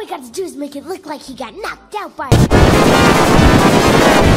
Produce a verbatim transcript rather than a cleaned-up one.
we got to do is make it look like he got knocked out by